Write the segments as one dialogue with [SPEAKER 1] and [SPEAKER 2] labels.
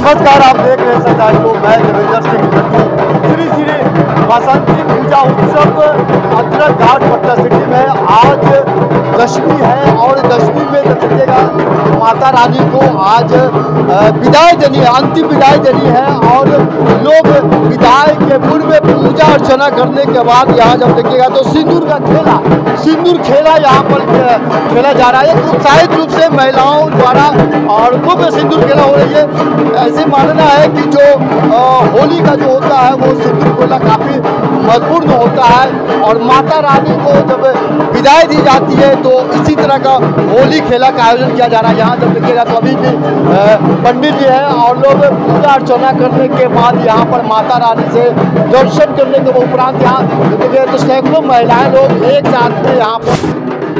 [SPEAKER 1] नमस्कार, आप देख रहे हैं सरकार को। मैं देवेंद्र सिंह लड्डू। श्री श्री बसंती पूजा उत्सव अदरक घाट पटना सिटी में आज दशमी है और दशमी में देखिएगा माता रानी को आज विदाई देनी है, अंतिम विदाई देनी है। और लोग विदाई के पूर्व पूजा अर्चना करने के बाद यहाँ जब देखिएगा तो सिंदूर खेला यहाँ पर खेला जा रहा है। उत्साहित रूप से महिलाओं द्वारा औरतों में सिंदूर खेला हो रही है। ऐसे मानना है कि जो होली का जो होता है वो सिंदूर खेला काफ़ी महत्वपूर्ण होता है और माता रानी को जब विदाई दी जाती है तो इसी तरह का होली खेला का आयोजन किया जा रहा है। यहाँ जब देखिएगा तो अभी भी पंडित जी हैं और लोग पूजा अर्चना करने के बाद यहाँ पर माता रानी से दर्शन करने के उपरांत यहाँ देखिए तो सैकड़ों महिलाएं लोग एक साथ में यहाँ पर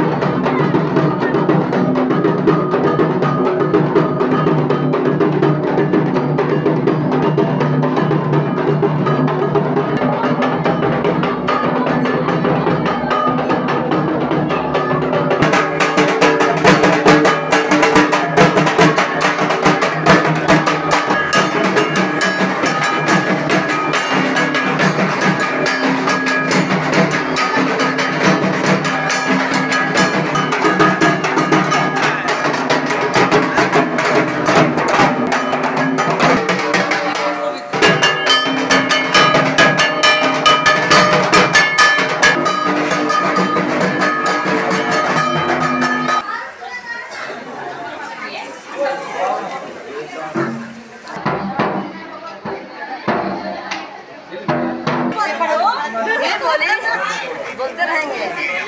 [SPEAKER 2] बोलते रहेंगे।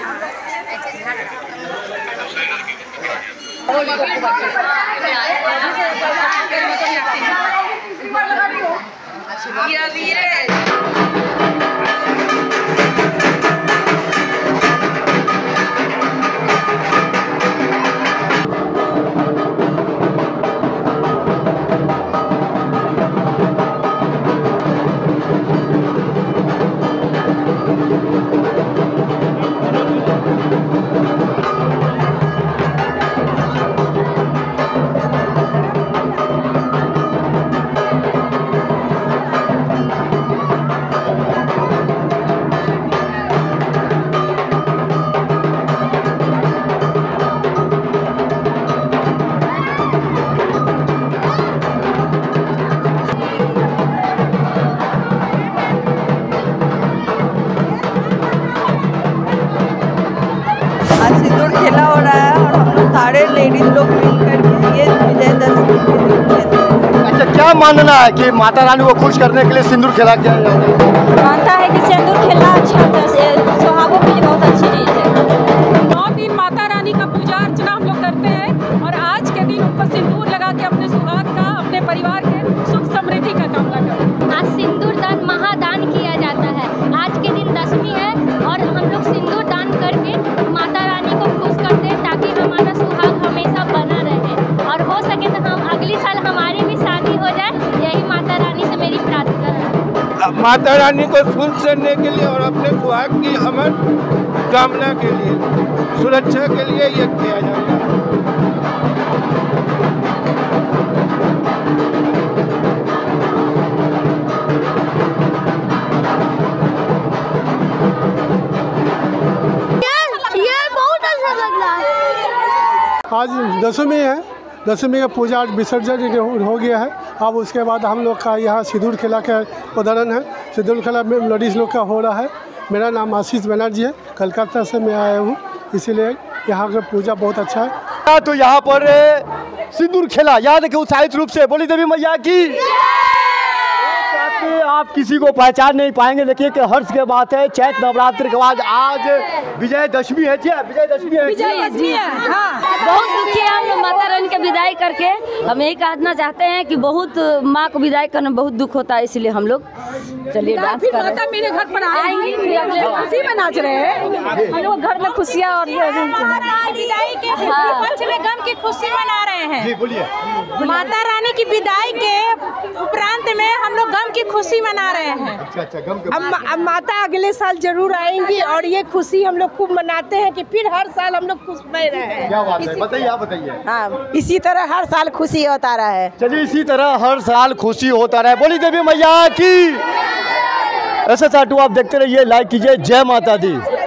[SPEAKER 2] खेला हो रहा है और हम लोग सारे लेडीज लोग मिलकर के ये विजयदशमी के दिन खेलते हैं।
[SPEAKER 1] अच्छा, क्या मानना है कि माता रानी को खुश करने के लिए सिंदूर खेला किया जाता है?
[SPEAKER 2] मानता है कि सिंदूर खेलना अच्छा सुहागों के लिए बहुत अच्छी चीज़ है।
[SPEAKER 3] 9 दिन माता रानी का पूजा अर्चना हम लोग करते हैं और आज के दिन उनको सिंदूर लगा के अपने सुहाग का, अपने परिवार के सुख समृद्धि का कामना करते हैं।
[SPEAKER 4] आज सिंदूर दान महादान किया जाता है। आज के दिन दशमी है और हम लोग सिंदूर दान करके माता रानी को खुश करते हैं ताकि हमारा सुहाग हमेशा बना रहे और हो सके तो हम अगली साल हमारी भी शादी हो जाए, यही माता रानी से मेरी प्रार्थना है।
[SPEAKER 5] माता रानी को खुश करने के लिए और अपने सुहाग की अमर कामना के लिए, सुरक्षा के लिए ये किया जाता है।
[SPEAKER 6] आज दशमी है, दशमी का पूजा विसर्जन हो गया है। अब उसके बाद हम लोग का यहाँ सिंदूर खेला का उदाहरण है। सिंदूर खेला में लेडीज़ लोग का हो रहा है। मेरा नाम आशीष बनर्जी है, कलकत्ता से मैं आया हूँ, इसीलिए यहाँ का पूजा बहुत अच्छा है।
[SPEAKER 1] तो यहाँ पर सिंदूर खेला याद रखे उत्साहित रूप से बोली देवी मैया की। आप किसी को पहचान नहीं पाएंगे। देखिए कि हर्ष के बात है, चैत नवरात्र के बाद आज विजयदशमी है। विजयदशमी है।
[SPEAKER 2] हाँ, बहुत दुखी है हम लोग माता रानी का विदाई करके। हम यही कहना चाहते हैं कि बहुत माँ को विदाई करना बहुत दुख होता है, इसलिए हम लोग चलिए डांस कर रहे हैं।
[SPEAKER 3] माता मेरे घर पर आएंगी,
[SPEAKER 2] खुशी में नाच रहे हैं। हम लोग घर में खुशियाँ और
[SPEAKER 3] विदाई के पंच में गम की खुशी मना रहे हैं।
[SPEAKER 1] बोलिए।
[SPEAKER 3] माता रानी की विदाई के उपरांत में हम लोग गम की खुशी मना रहे हैं।
[SPEAKER 1] अच्छा, गम के
[SPEAKER 7] अब माता अगले साल जरूर आएंगी और ये खुशी हम लोग खूब मनाते हैं कि फिर हर साल हम लोग खुश रह रहे हैं।
[SPEAKER 1] है। बताइए, आप बताइए।
[SPEAKER 7] हाँ, इसी तरह हर साल खुशी होता रहा है।
[SPEAKER 1] चलिए, इसी तरह हर साल खुशी होता रहे। बोली देवी मैया की। ऐसे चाटू आप देखते रहिए, लाइक कीजिए। जय माता दी।